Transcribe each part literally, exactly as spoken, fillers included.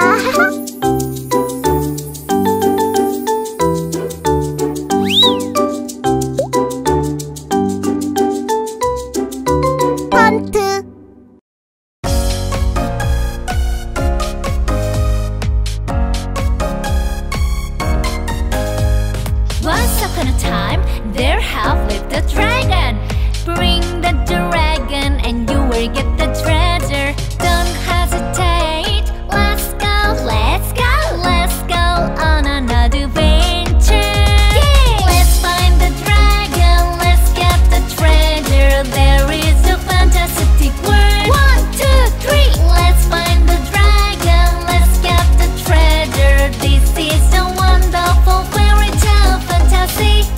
펀트. Once upon a time, there have lived a dragon. Bring the dragon and you will get the treasure. Don't hesitate. Let's go, let's go, let's go on another adventure. Yeah! Let's find the dragon, let's get the treasure. There is a fantastic world. One, two, three. Let's find the dragon, let's get the treasure. This is a wonderful fairy tale fantasy.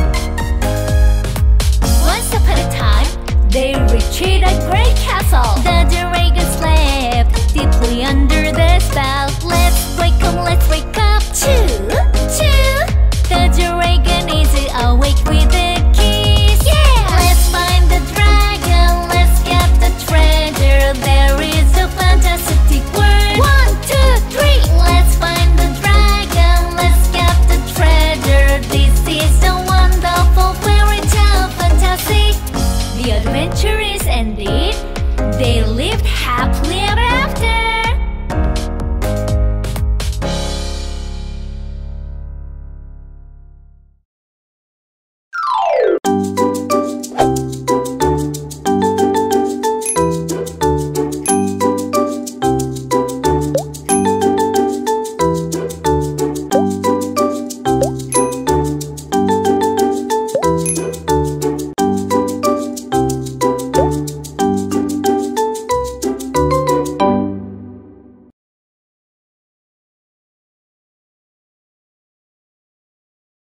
Once upon a time, they reached a great castle.